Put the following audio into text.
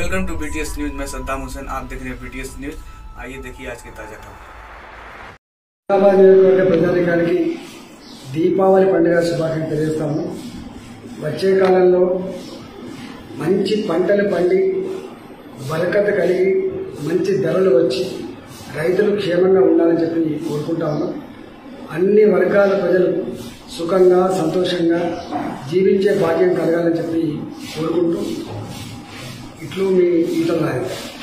Welcome to BTS news. मैं सद्दाम हुसैन, आप देख रहे हैं बीटीएस न्यूज। आइए देखिए आज की ताजा खबर। ప్రజానికానికి దీపావళి పండుగ శుభాకాంక్షలు తెలియజేస్తాము। వచ్చే కాలంలో మంచి పంటలు పండి బరకత కలిగి మంచి ధరలు వచ్చి రైతులు క్షేమంగా ఉండాలని చెప్పి కోరుకుంటాము। అన్ని వర్గాల ప్రజలు సుఖంగా సంతోషంగా జీవించే భాగ్యం కలగాలని చెప్పి కోరుకుంటూ ఇట్లు మీ ఈటల నాయక్।